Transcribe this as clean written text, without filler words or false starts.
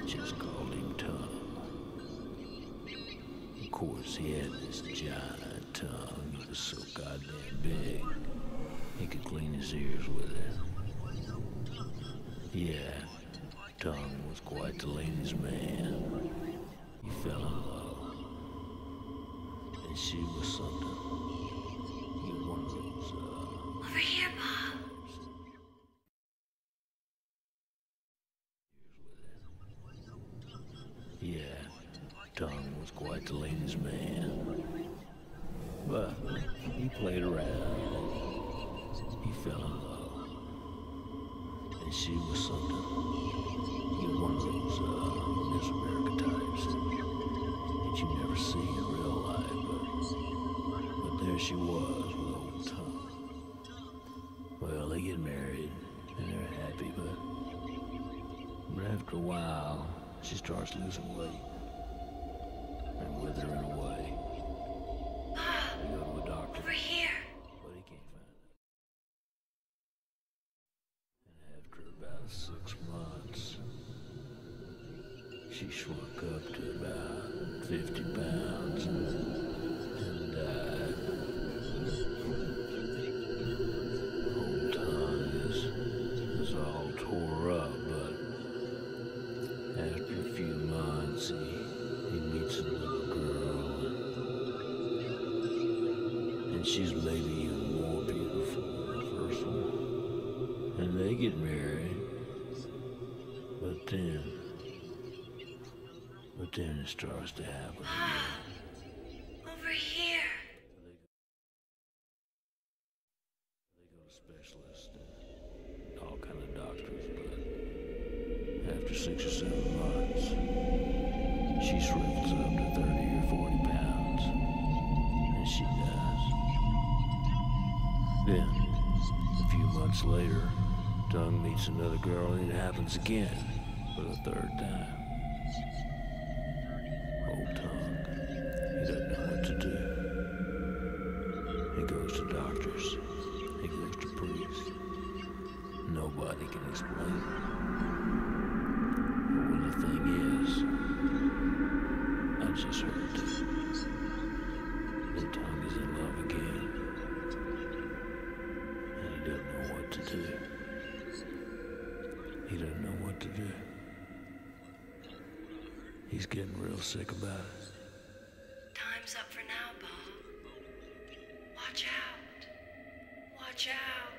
just called him Tom. Of course, he had this giant tongue. It was so goddamn big, he could clean his ears with it. Yeah, Tom was quite the ladies' man. He fell in love, and she was something. He was one of those, Over here, Bob. Yeah, Tom was quite the ladies' man. But he played around. He fell in love. And she was something. He was one of those Miss America types that you never see in real life. But there she was with old Tom. Well, they get married and they're happy, but after a while, she starts losing weight and withering away. Bob, We go to a doctor, over here. but he can't find it. And after about 6 months, she shrunk up to about 50 pounds and died. Old Tom is all tore up, but after a few months, he meets a little girl, and she's maybe even more beautiful than the first one. And they get married, but then it starts to happen again. Over here. They go to specialists and all kind of doctors, but after 6 or 7 months, she shrivels up to 30 or 40 pounds, and she dies. Then, a few months later, Tongue meets another girl, and it happens again, for the 3rd time. Old Tongue, he doesn't know what to do. He goes to doctors, he goes to priests. Nobody can explain it. Well, the thing is, I just heard that Tom is in love again, and he doesn't know what to do. He doesn't know what to do. He's getting real sick about it. Time's up for now, Bob. Watch out. Watch out.